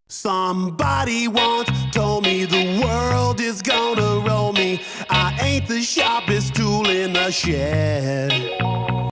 Somebody once told me the world is gonna roll me. I ain't the sharpest tool in the shed.